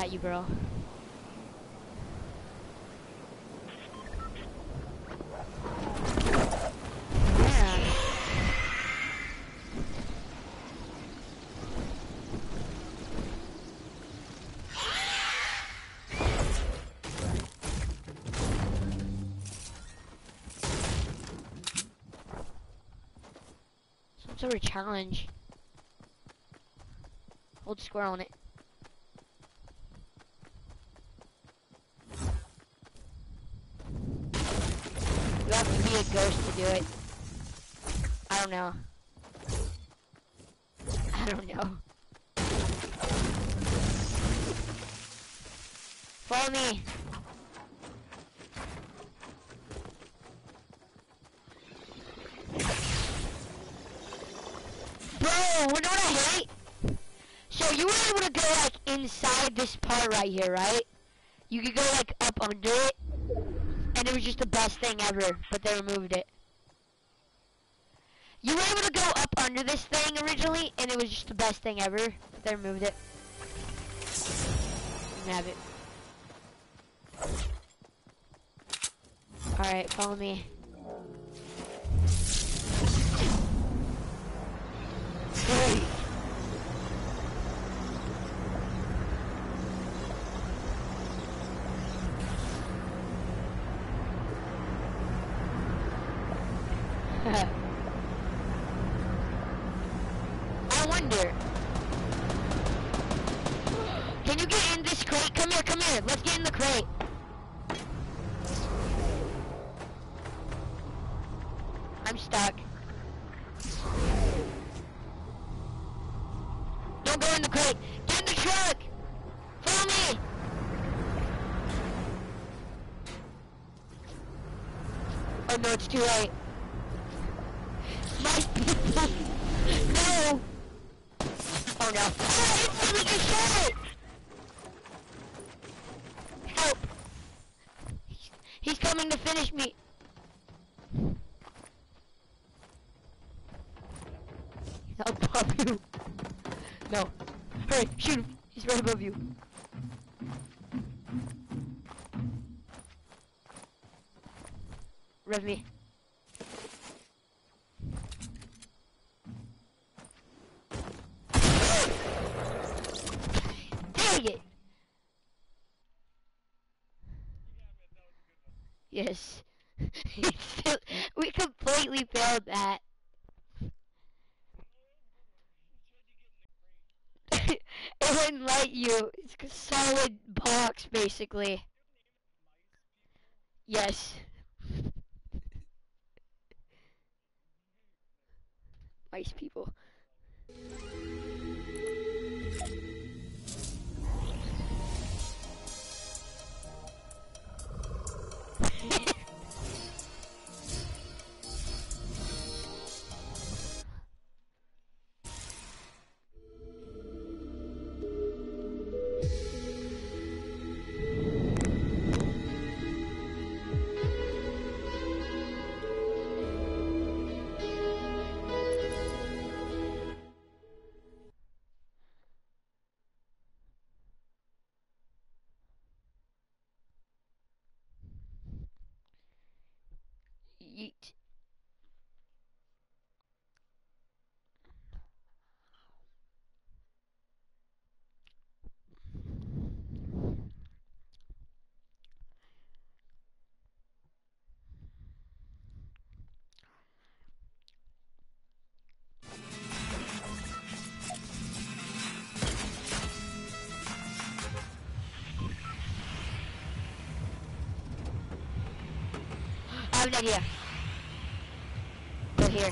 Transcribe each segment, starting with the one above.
at you, bro. Yeah. Some sort of challenge. Hold square on it. You have to be a ghost to do it. I don't know. I don't know. Follow me. Bro, you know what I hate? So you were able to go like inside this part right here, right? You could go like up under it, and it was just the best thing ever, but they removed it. You were able to go up under this thing originally, and it was just the best thing ever, but they removed it. You can have it. Alright, follow me. Hey! I wonder. Can you get in this crate? Come here, come here. Let's get in the crate. I'm stuck. Don't go in the crate. Get in the truck. Follow me. Oh no, it's too late. My people. No. Oh no. Oh, it's a shot. Help. He's coming to finish me. I'll pop you. No. Hurry, shoot him. He's right above you. Rev me. Dang it! Yes. We completely failed that. It wouldn't let you. It's a solid box, basically. Yes. Nice people. Yeet. I have an idea. Go here.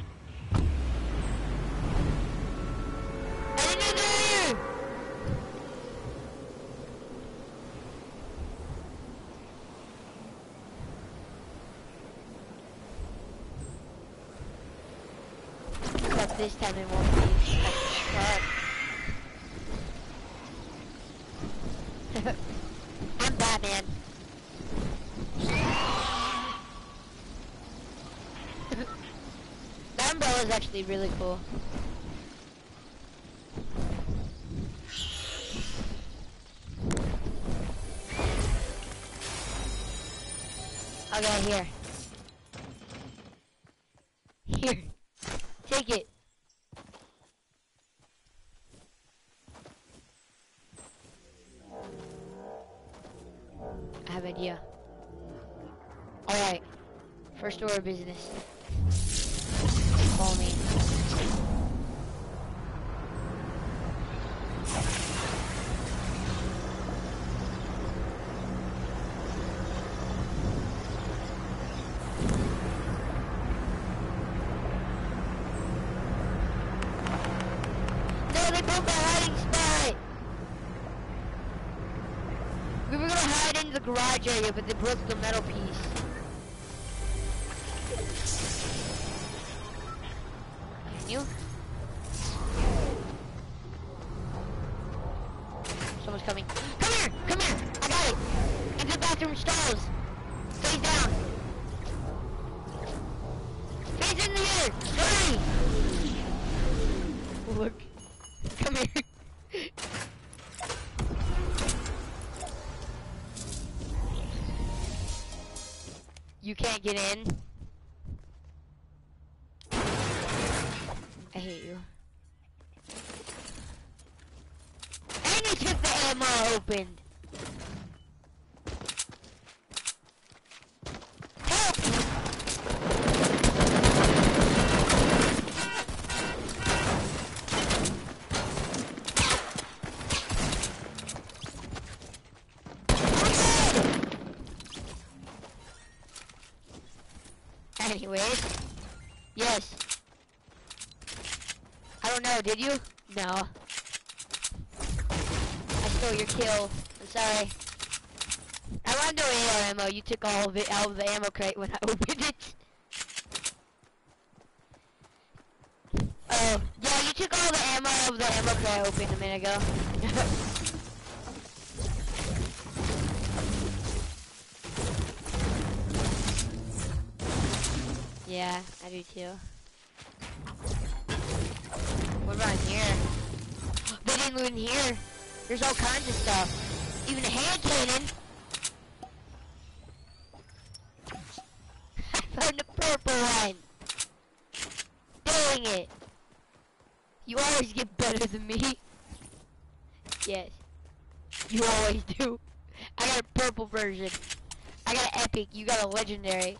Except this time it won't be a truck. I'm Batman. That umbrella is actually really cool. Okay, here. Here. Take it. I have an idea. Alright. First order of business. Call me. No, they broke our hiding spot! We were gonna hide in the garage area, but they broke the metal piece. Can you? Someone's coming. Come here! Come here! I got it! Into the bathroom stalls! Face down! Face in the air! Hurry! Look. Come here. You can't get in. I hate you. And you took the ammo opened. Help! Anyways, yes. I don't know, did you? No. I stole your kill. I'm sorry. I wanted no AR ammo. You took all of it out of the ammo crate when I opened it. Oh, yeah, you took all the ammo out of the ammo crate I opened a minute ago. Yeah, I do too. What about in here? They didn't loot in here. There's all kinds of stuff. Even a hand cannon. I found the purple one. Dang it. You always get better than me. Yes. You always do. I got a purple version. I got an epic. You got a legendary.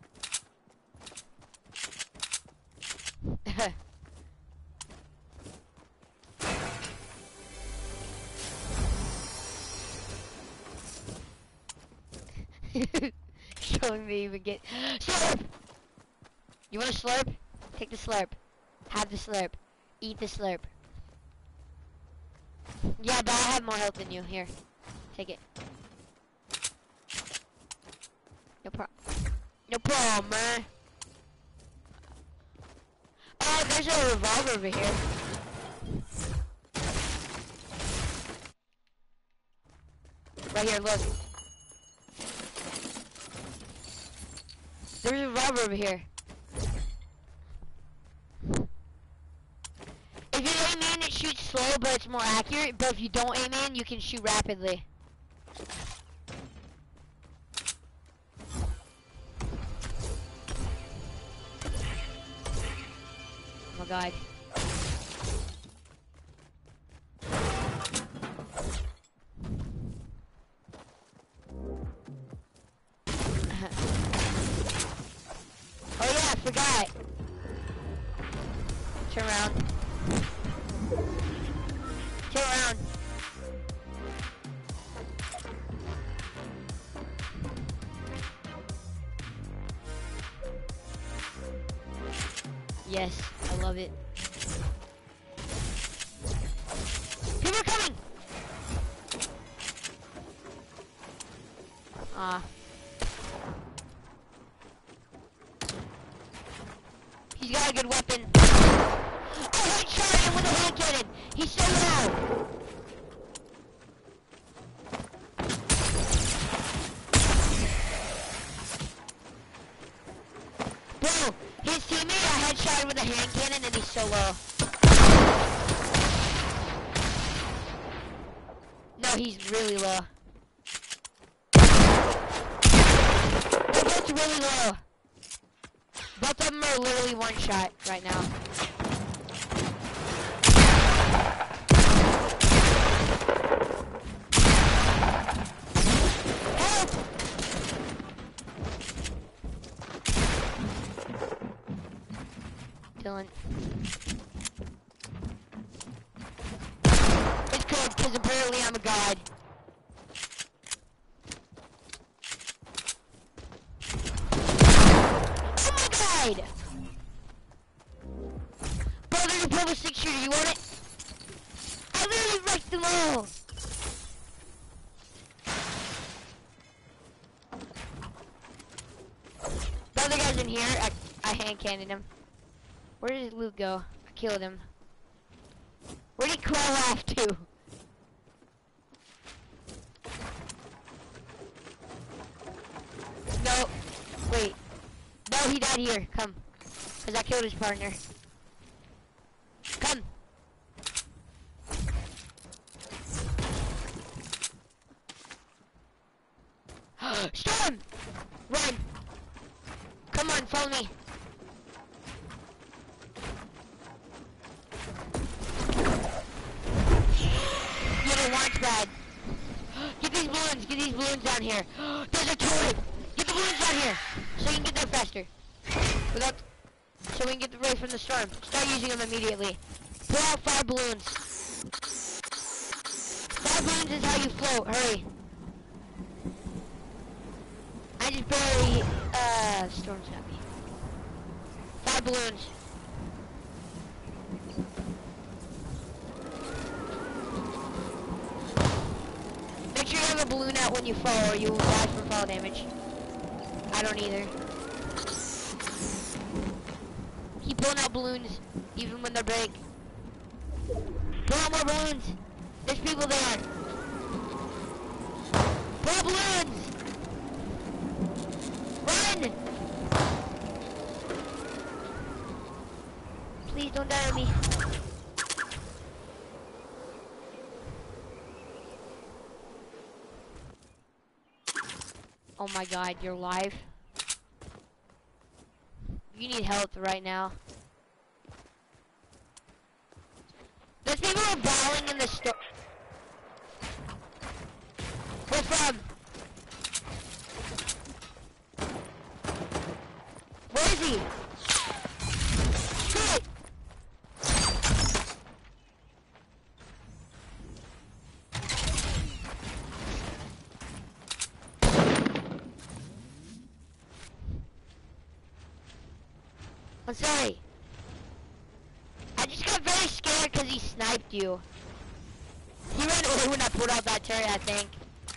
Showing me even get slurp. You want a slurp? Take the slurp. Have the slurp. Eat the slurp. Yeah, but I have more health than you. Here, take it. No problem. No problem, man. Oh, there's a revolver over here. Right here, look. There's a revolver over here. If you aim in, it shoots slow, but it's more accurate. But if you don't aim in, you can shoot rapidly. Oh my god. Oh yeah, I forgot. Turn around. Turn around. Yes, I love it. People are coming! Ah. He's got a good weapon. I headshot him with a hand cannon. He's so low. Bro, his teammate I headshot him with a hand cannon and he's so low. No, he's really low. They're both really low. Both of them are literally one shot right now. Help! Dylan. It's good, because apparently I'm a god. Oh my god! Bro, there's a purple 6 shooter, you want it? I literally wrecked them all! The other guy's in here, I hand cannoned him. Where did his loot go? I killed him. Where did he crawl off to? No. Wait. No, he died here. Come. Because I killed his partner. Come. Storm! Run. Come on, follow me. You don't want bad. Get these balloons down here. There's a turret. Get the balloons down here, so you can get there faster. So we can get away from the storm. Start using them immediately. Pull out 5 balloons. 5 balloons is how you float. Hurry. I just barely, storm's got me. 5 balloons. Make sure you have a balloon out when you fall, or you will die from fall damage. I don't either. Keep pulling out balloons, even when they're big. Pull out more balloons. There's people there. Pull out balloons. Run! Please don't die on me. Oh my god, you're alive. You need help right now. There's people are bawling in the store. Where from? Where is he? Shoot! I'm sorry. I just got very scared because he sniped you. He ran away when I pulled out that turret, I think.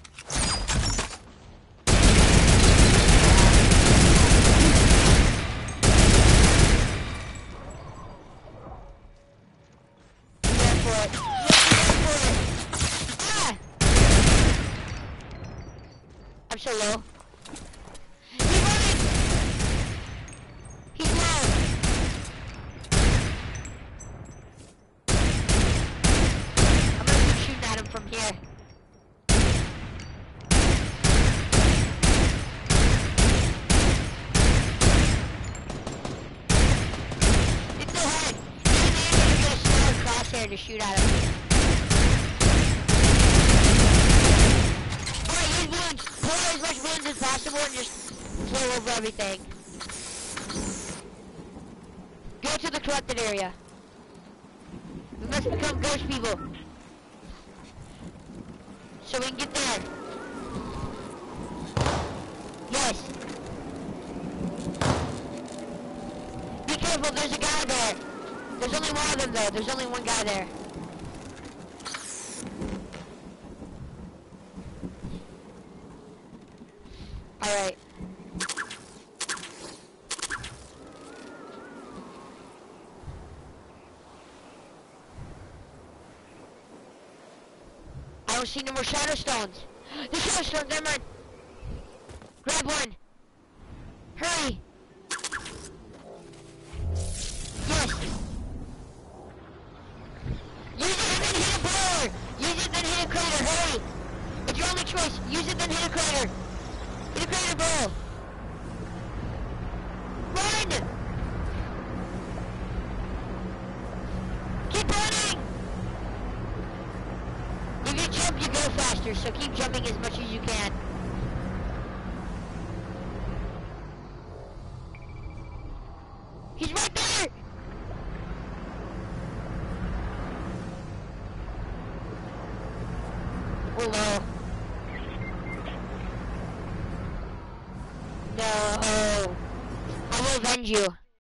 Ah! I'm so low. He's running! He's low! I'm gonna keep shooting at him from here. It's so hard. Even if you get a small crosshair to shoot at him. Alright, use balloons. Pull out as much balloons as possible and just blow over everything. Go to the corrupted area. We must become ghost people. So we can get there. Yes. Be careful, there's a guy there. There's only one of them though. There's only one guy there. Alright. I don't see no more shadow stones. The shadow stones, never mind. Grab one. Hurry. Yes. Use it and then hit a blower. Use it then hit a crater. Hurry. It's your only choice. Use it then hit a crater. Hit a crater, bro. go faster, so keep jumping as much as you can. He's right there! Hello. No. I will avenge you.